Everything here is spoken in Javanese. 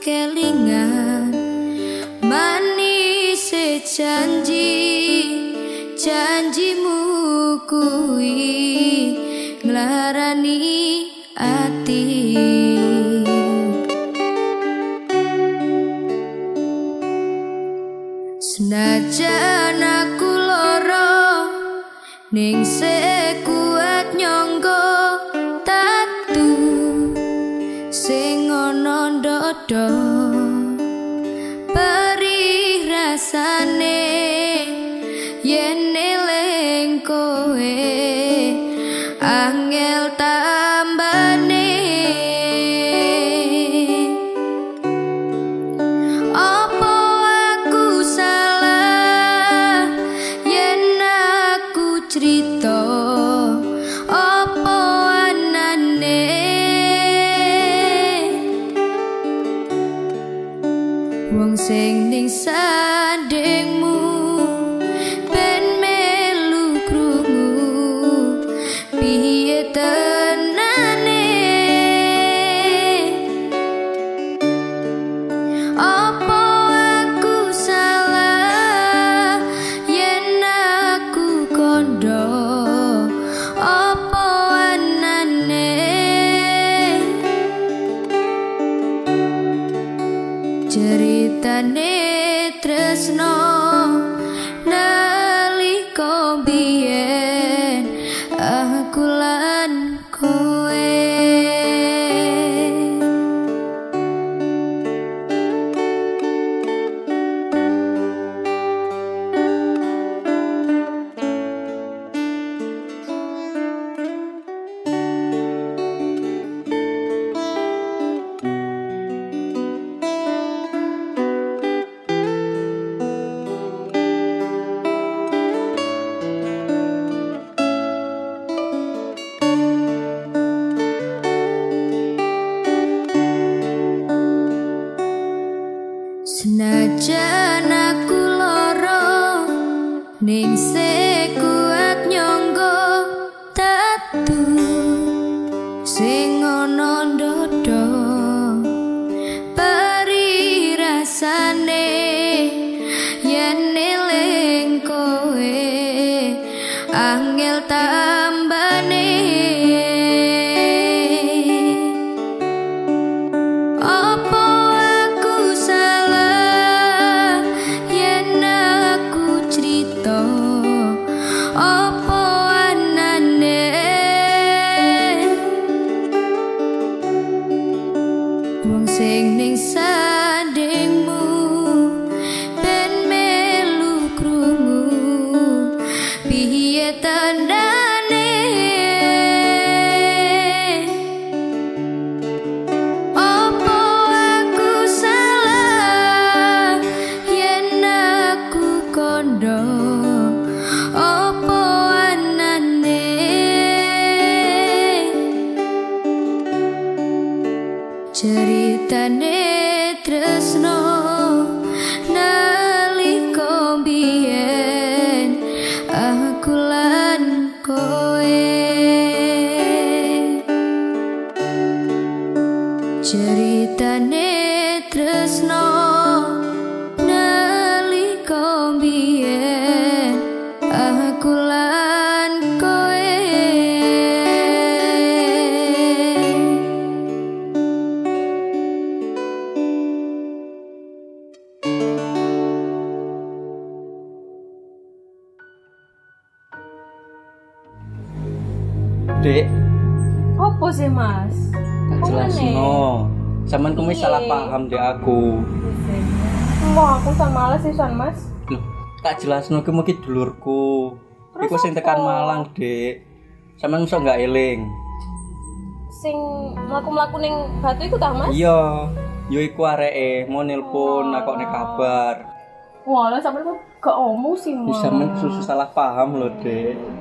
kelingan manis janjimu kuwi nglarani ati. Senajan aku lara ning sekuat nyangga tatu sing ana ndada perih rasane yen eling kowe angel tambane. Apa aku salah yen aku cerita apa anane wong sing ning sandingmu ben melu krungu piye tenane. Apa aku salah yen aku kondo apa anane ceritane tresno nalika biyen aku lan kowe. Senajan aku lara ning sekuat nyangga tatu sing ana ndada perih rasane yen eling kowe angel tambane. Apa aku salah yen aku cerita apa anane wong sing ning sandingmu ben melu krungu piye tandane. Apa aku salah yen aku kondo apa anane ceritane tresno nalika biyen aku lan kowe. Ceritane tresno nalika biyen aku lan kowe. Dek, Apa sih mas? tak jelas no. Sampeyan kuwi salah paham dek aku. Mau aku sama males sih San mas. Loh, tak jelasno ki mungkin dulurku. Iku sing tekan Malang, Dek. Sampeyan iso gak eling? Sing mlaku-mlaku ning Batu iku ta mas? Iya, yo iku areke mau nelpon nakokne kabar. Wah, lah sampeyan kok gak omong sih mas. Sampeyan susu salah paham lho, Dek.